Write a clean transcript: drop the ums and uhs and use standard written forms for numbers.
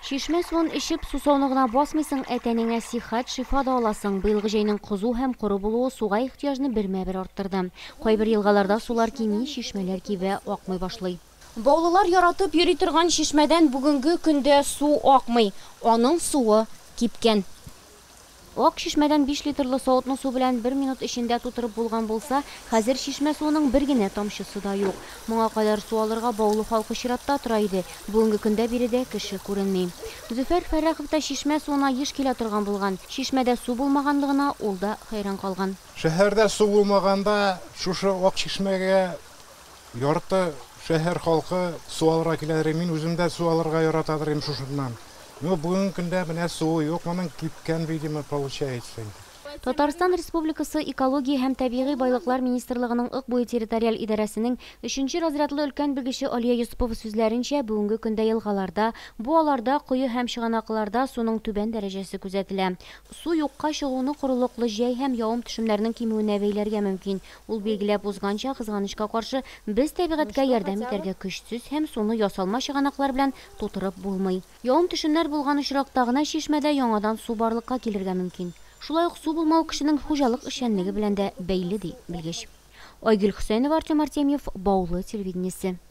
Шишмә суын ішіп, сусауныгына басмыйсың, әтәнеңә сихат, шифа да аласың. Быелгы җәйнең кызу һәм коры булуы суга ихтыяжны бермә-бер арттырды. Кайбер елгаларда сулар кими, шишмәләр кибә, акмый башлый. Баулылар яратып йөри торган шишмәдән бүгенге көндә су акмый. Аның суы кипкән. Ак шишмәдән 5 литрлы савытны су белән 1 минут эчендә тутырып булган булса, хәзер шишмә суының бер генә тамчысы да юк. Моңа кадәр су алырга Баулы халкы чиратта тора иде. Бүгенге көндә биредә кеше күренми. Зөфәр Фәррахов та шишмә суына еш килә торган булган. Шишмәдә су булмаганлыгына ул да хәйран калган. Шәһәрдә су булмаганда, шушы ак шишмәгә ярты шәһәр халкы су алырга киләдер. Мин үзем дә су алырга яратадыр шушыннан. Но бүгенге көндә менә суы юк, моның кипкән, видимо, получается. Татарстан Республикасы Экология һәм табигый байлыклар министрлыгының Ык буе территориаль идарәсенең 3нче разрядлы өлкән белгече Алия Йосыпова сүзләренчә, бүгенге көндә елгаларда, буаларда, кое һәм чыганакларда суның түбән дәрәҗәсе күзәтелә. Су юкка чыгуны корылыклы җәй һәм явым төшемнәренең кимүенә бәйләргә мөмкин. Ул билгеләп узганча, кызганычка каршы, без табигатькә ярдәм итәргә көчсез һәм суны ясалма чыганаклар белән тутырып булмый. Явым төшемнәр булган очракта гына чишмәдә яңадан су барлыкка килергә мөмкин. Шулай ук су булмау кешенең хуҗалык эшчәнлеге белән дә бәйле ди белгеч. Айгөл Хөсәйнова, Артем Артемьев, Баулы телевидениесе.